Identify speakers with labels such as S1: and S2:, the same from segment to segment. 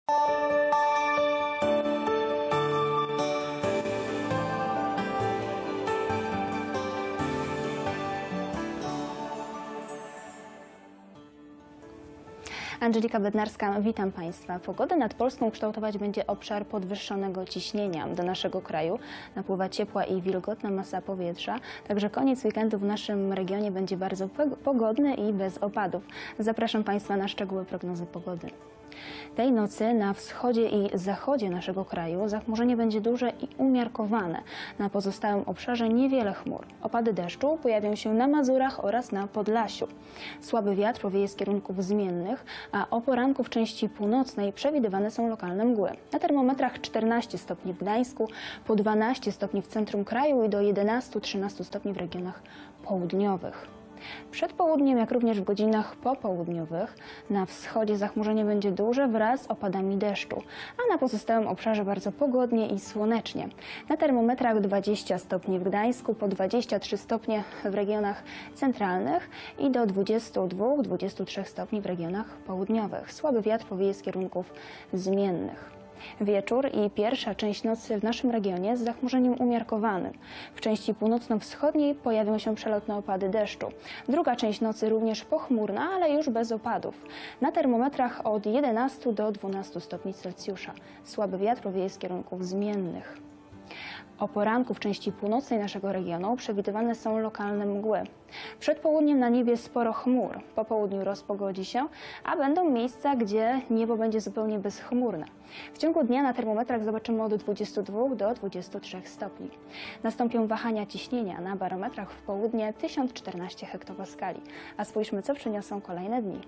S1: Angelika Bednarska, witam Państwa. Pogodę nad Polską kształtować będzie obszar podwyższonego ciśnienia. Do naszego kraju napływa ciepła i wilgotna masa powietrza, także koniec weekendu w naszym regionie będzie bardzo pogodny i bez opadów. Zapraszam Państwa na szczegóły prognozy pogody. Tej nocy na wschodzie i zachodzie naszego kraju zachmurzenie będzie duże i umiarkowane. Na pozostałym obszarze niewiele chmur. Opady deszczu pojawią się na Mazurach oraz na Podlasiu. Słaby wiatr powieje z kierunków zmiennych, a o poranku w części północnej przewidywane są lokalne mgły. Na termometrach 14 stopni w Gdańsku, po 12 stopni w centrum kraju i do 11-13 stopni w regionach południowych. Przed południem, jak również w godzinach popołudniowych, na wschodzie zachmurzenie będzie duże wraz z opadami deszczu, a na pozostałym obszarze bardzo pogodnie i słonecznie. Na termometrach 20 stopni w Gdańsku, po 23 stopnie w regionach centralnych i do 22-23 stopni w regionach południowych. Słaby wiatr powieje z kierunków zmiennych. Wieczór i pierwsza część nocy w naszym regionie z zachmurzeniem umiarkowanym. W części północno-wschodniej pojawią się przelotne opady deszczu. Druga część nocy również pochmurna, ale już bez opadów. Na termometrach od 11 do 12 stopni Celsjusza. Słaby wiatr powieje z kierunków zmiennych. O poranku w części północnej naszego regionu przewidywane są lokalne mgły. Przed południem na niebie sporo chmur. Po południu rozpogodzi się, a będą miejsca, gdzie niebo będzie zupełnie bezchmurne. W ciągu dnia na termometrach zobaczymy od 22 do 23 stopni. Nastąpią wahania ciśnienia. Na barometrach w południe 1014 hektopaskali. A spójrzmy, co przyniosą kolejne dni.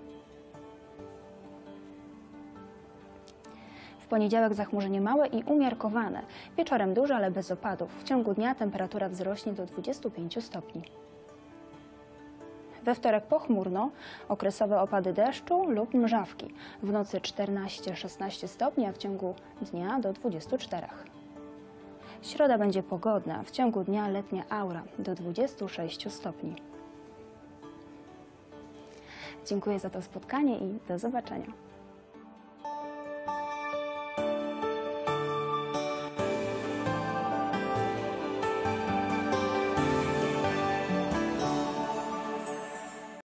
S1: W poniedziałek zachmurzenie małe i umiarkowane. Wieczorem duże, ale bez opadów. W ciągu dnia temperatura wzrośnie do 25 stopni. We wtorek pochmurno, okresowe opady deszczu lub mrzawki. W nocy 14-16 stopni, a w ciągu dnia do 24. Środa będzie pogodna. W ciągu dnia letnia aura do 26 stopni. Dziękuję za to spotkanie i do zobaczenia.